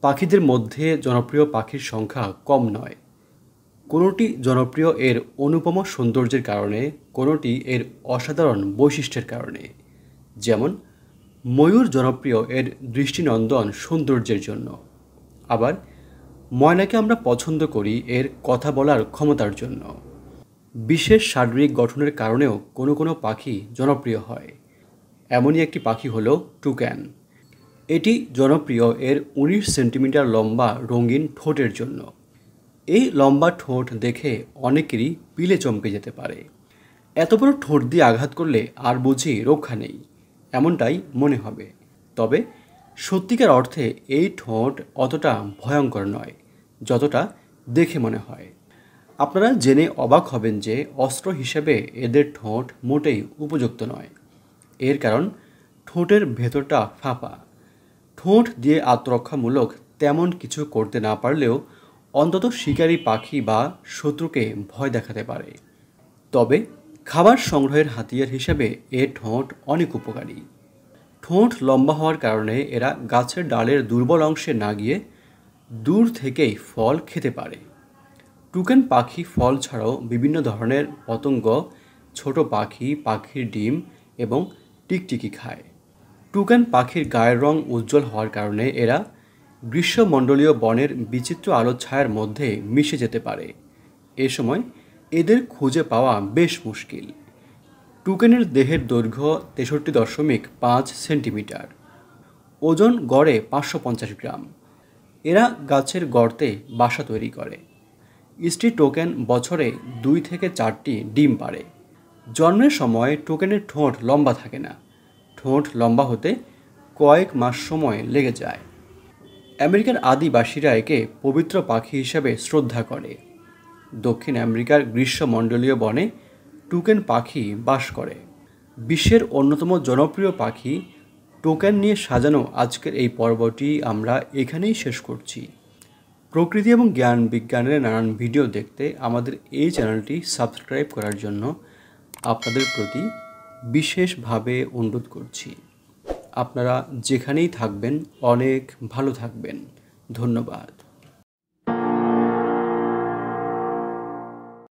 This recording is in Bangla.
পাখিদের মধ্যে জনপ্রিয় পাখির সংখ্যা কম নয়। কোনোটি জনপ্রিয় এর অনুপম সৌন্দর্যের কারণে, কোনোটি এর অসাধারণ বৈশিষ্ট্যের কারণে। যেমন ময়ূর জনপ্রিয় এর দৃষ্টিনন্দন সৌন্দর্যের জন্য, আবার ময়নাকে আমরা পছন্দ করি এর কথা বলার ক্ষমতার জন্য। বিশেষ শারীরিক গঠনের কারণেও কোনো কোনো পাখি জনপ্রিয় হয়। এমনই একটি পাখি হলো টুকান। এটি জনপ্রিয় এর 19 সেন্টিমিটার লম্বা রঙিন ঠোঁটের জন্য। এই লম্বা ঠোঁট দেখে অনেকেরই পিলে চমকে যেতে পারে। এত বড় ঠোঁট দিয়ে আঘাত করলে আর বুঝি রক্ষা নেই, এমনটাই মনে হবে। তবে সত্যিকার অর্থে এই ঠোঁট অতটা ভয়ঙ্কর নয় যতটা দেখে মনে হয়। আপনারা জেনে অবাক হবেন যে অস্ত্র হিসেবে এদের ঠোঁট মোটেই উপযুক্ত নয়। এর কারণ ঠোঁটের ভেতরটা ফাঁপা। ঠোঁট দিয়ে আত্মরক্ষামূলক তেমন কিছু করতে না পারলেও অন্তত শিকারী পাখি বা শত্রুকে ভয় দেখাতে পারে। তবে খাবার সংগ্রহের হাতিয়ার হিসেবে এর ঠোঁট অনেক উপকারী। ঠোঁট লম্বা হওয়ার কারণে এরা গাছের ডালের দুর্বল অংশে না গিয়ে দূর থেকেই ফল খেতে পারে। টুকান পাখি ফল ছাড়াও বিভিন্ন ধরনের পতঙ্গ, ছোট পাখি, পাখির ডিম এবং টিকটিকি খায়। টুকান পাখির গায়ের রং উজ্জ্বল হওয়ার কারণে এরা গ্রীষ্মমণ্ডলীয় বনের বিচিত্র আলোছায়ার মধ্যে মিশে যেতে পারে। এ সময় এদের খুঁজে পাওয়া বেশ মুশকিল। টুকানের দেহের দৈর্ঘ্য 63.5 সেন্টিমিটার, ওজন গড়ে 550 গ্রাম। এরা গাছের গর্তে বাসা তৈরি করে। স্ত্রী টোকেন বছরে 2 থেকে 4টি ডিম পাড়ে। জন্মের সময় টোকেনের ঠোঁট লম্বা থাকে না। ঠোঁট লম্বা হতে কয়েক মাস সময় লেগে যায়। আমেরিকার আদিবাসীরা একে পবিত্র পাখি হিসাবে শ্রদ্ধা করে। দক্ষিণ আমেরিকার গ্রীষ্মমণ্ডলীয় বনে টুকান পাখি বাস করে। বিশ্বের অন্যতম জনপ্রিয় পাখি টোকান নিয়ে সাজানো আজকের এই পর্বটি আমরা এখানেই শেষ করছি। প্রকৃতি এবং জ্ঞান বিজ্ঞানের নানান ভিডিও দেখতে আমাদের এই চ্যানেলটি সাবস্ক্রাইব করার জন্য আপনাদের প্রতি বিশেষভাবে অনুরোধ করছি। আপনারা যেখানেই থাকবেন অনেক ভালো থাকবেন। ধন্যবাদ।